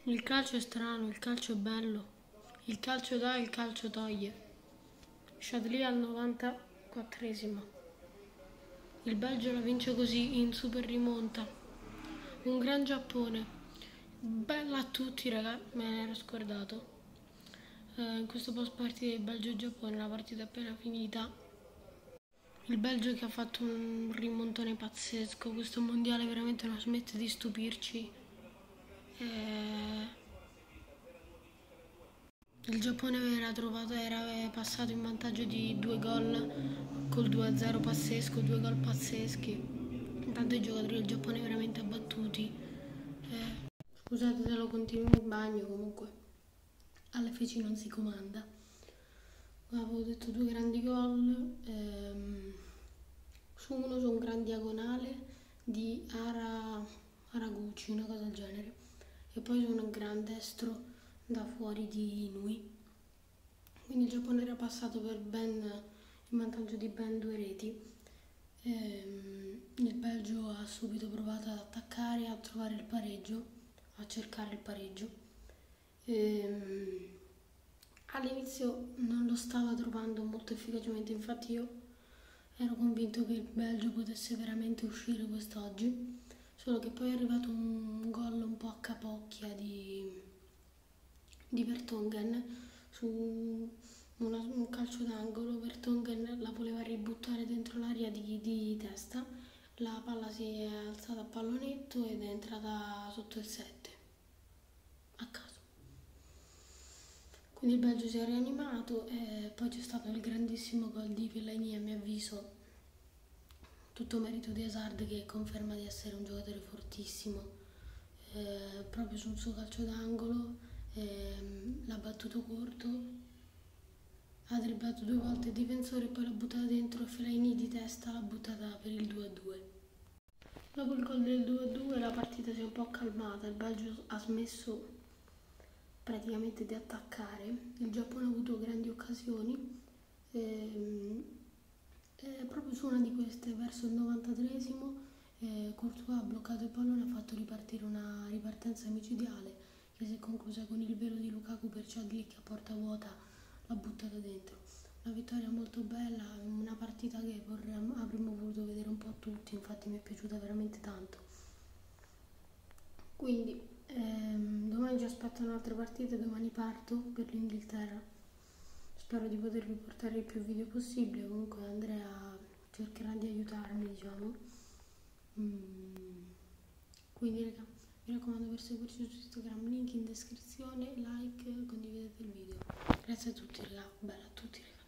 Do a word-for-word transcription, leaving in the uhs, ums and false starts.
Il calcio è strano, il calcio è bello. Il calcio dà, il calcio toglie. Chadli al novantaquattresimo. Il Belgio la vince così in super rimonta. Un gran Giappone. Bella a tutti, raga, me ne ero scordato. Eh, in questo post partita di Belgio-Giappone, la partita è appena finita. Il Belgio che ha fatto un rimontone pazzesco. Questo mondiale veramente non smette di stupirci. Eh, Il Giappone era, trovato, era passato in vantaggio di due gol col due a zero pazzesco, due gol pazzeschi. Intanto i giocatori del Giappone veramente abbattuti. Eh, scusate se lo continuo in bagno, comunque alle feci non si comanda. Avevo detto due grandi gol. Ehm, su uno su un gran diagonale di Ara, Araguchi, una cosa del genere. E poi su un gran destro da fuori di Inui. Quindi il Giappone era passato per ben, in vantaggio di ben due reti. Ehm, il Belgio ha subito provato ad attaccare, a trovare il pareggio, a cercare il pareggio. Ehm, all'inizio non lo stava trovando molto efficacemente, infatti io ero convinto che il Belgio potesse veramente uscire quest'oggi, solo che poi è arrivato un gol un po' a capocchia di di Vertonghen su una, un calcio d'angolo. Vertonghen la voleva ributtare dentro l'area di, di testa, la palla si è alzata a pallonetto ed è entrata sotto il sette a caso. Quindi il Belgio si è rianimato e poi c'è stato il grandissimo gol di Fellaini, a mio avviso tutto merito di Hazard, che conferma di essere un giocatore fortissimo. Eh, proprio sul suo calcio d'angolo ehm, l'ha battuto corto, ha dribblato due volte il difensore e poi l'ha buttata dentro e Fellaini di testa l'ha buttata per il due a due. Dopo il gol del due a due la partita si è un po' calmata, il Belgio ha smesso praticamente di attaccare, il Giappone ha avuto grandi occasioni. Ehm, e proprio su una di queste, verso il novantatreesimo, eh, Courtois ha bloccato il pallone e ha fatto ripartire una ripartenza micidiale che si è conclusa con il velo di Lukaku per Chadli che a porta vuota l'ha buttata dentro. Una vittoria molto bella, una partita che vorremmo, avremmo voluto vedere un po' tutti, infatti mi è piaciuta veramente tanto. Quindi ehm, domani ci aspettano altre partite, domani parto per l'Inghilterra. Spero di potervi portare il più video possibile, comunque Andrea cercherà di aiutarmi, diciamo. Mm. Quindi raga, mi raccomando, per seguirci su Instagram, link in descrizione, like, condividete il video. Grazie a tutti raga, bella a tutti raga.